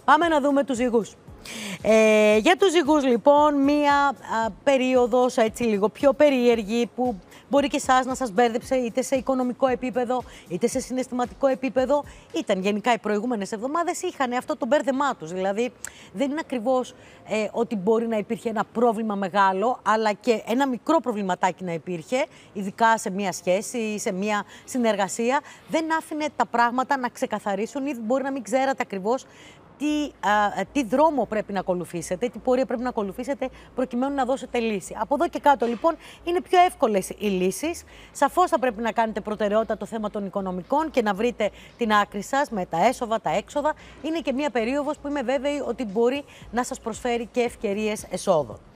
Πάμε να δούμε τους ζυγούς. Για τους ζυγούς λοιπόν, μία περίοδος έτσι λίγο πιο περίεργη που μπορεί και εσάς να σας μπέρδεψε είτε σε οικονομικό επίπεδο είτε σε συναισθηματικό επίπεδο. Ήταν γενικά οι προηγούμενες εβδομάδες, είχαν αυτό το μπέρδεμά τους. Δηλαδή δεν είναι ακριβώς ότι μπορεί να υπήρχε ένα πρόβλημα μεγάλο, αλλά και ένα μικρό προβληματάκι να υπήρχε, ειδικά σε μία σχέση ή σε μία συνεργασία. Δεν άφηνε τα πράγματα να ξεκαθαρίσουν ή μπορεί να μην ξέρατε ακριβώς τι δρόμο πρέπει να ακολουθήσετε, τι πορεία πρέπει να ακολουθήσετε προκειμένου να δώσετε λύση. Από εδώ και κάτω λοιπόν είναι πιο εύκολες οι λύσεις. Σαφώς θα πρέπει να κάνετε προτεραιότητα το θέμα των οικονομικών και να βρείτε την άκρη σας με τα έσοδα, τα έξοδα. Είναι και μια περίοδος που είμαι βέβαιη ότι μπορεί να σας προσφέρει και ευκαιρίες εσόδων.